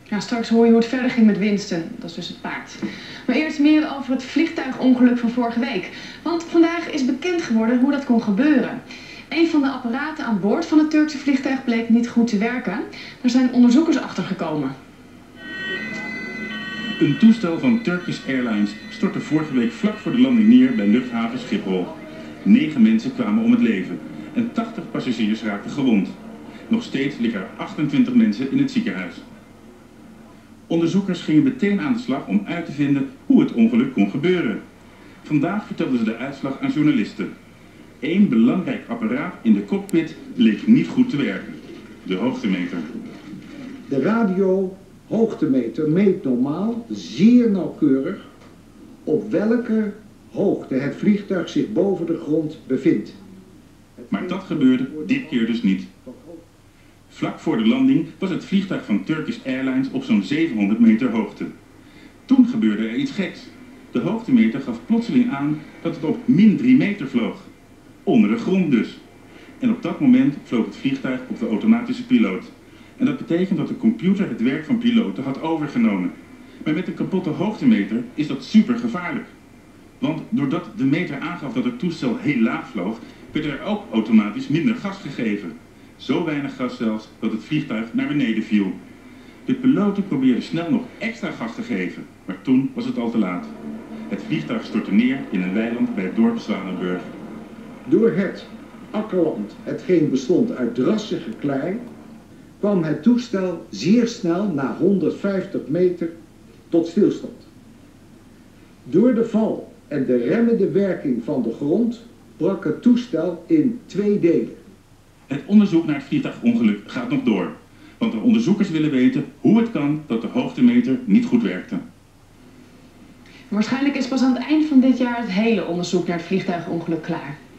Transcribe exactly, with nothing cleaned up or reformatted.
Ja, straks hoor je hoe het verder ging met Winston, dat is dus het paard. Maar eerst meer over het vliegtuigongeluk van vorige week. Want vandaag is bekend geworden hoe dat kon gebeuren. Een van de apparaten aan boord van het Turkse vliegtuig bleek niet goed te werken. Daar zijn onderzoekers achter gekomen. Een toestel van Turkish Airlines stortte vorige week vlak voor de landing neer bij luchthaven Schiphol. Negen mensen kwamen om het leven en tachtig passagiers raakten gewond. Nog steeds liggen er achtentwintig mensen in het ziekenhuis. Onderzoekers gingen meteen aan de slag om uit te vinden hoe het ongeluk kon gebeuren. Vandaag vertelden ze de uitslag aan journalisten. Eén belangrijk apparaat in de cockpit leek niet goed te werken. De hoogtemeter. De radio-hoogtemeter meet normaal zeer nauwkeurig op welke hoogte het vliegtuig zich boven de grond bevindt. Maar dat gebeurde dit keer dus niet. Vlak voor de landing was het vliegtuig van Turkish Airlines op zo'n zevenhonderd meter hoogte. Toen gebeurde er iets geks. De hoogtemeter gaf plotseling aan dat het op min drie meter vloog. Onder de grond dus. En op dat moment vloog het vliegtuig op de automatische piloot. En dat betekent dat de computer het werk van piloten had overgenomen. Maar met een kapotte hoogtemeter is dat super gevaarlijk. Want doordat de meter aangaf dat het toestel heel laag vloog, werd er ook automatisch minder gas gegeven. Zo weinig gas zelfs dat het vliegtuig naar beneden viel. De piloten probeerden snel nog extra gas te geven, maar toen was het al te laat. Het vliegtuig stortte neer in een weiland bij het dorp Zwanenburg. Door het akkerland, hetgeen bestond uit drassige klei, kwam het toestel zeer snel na honderdvijftig meter tot stilstand. Door de val en de remmende werking van de grond brak het toestel in twee delen. Het onderzoek naar het vliegtuigongeluk gaat nog door, want de onderzoekers willen weten hoe het kan dat de hoogtemeter niet goed werkte. Waarschijnlijk is pas aan het eind van dit jaar het hele onderzoek naar het vliegtuigongeluk klaar.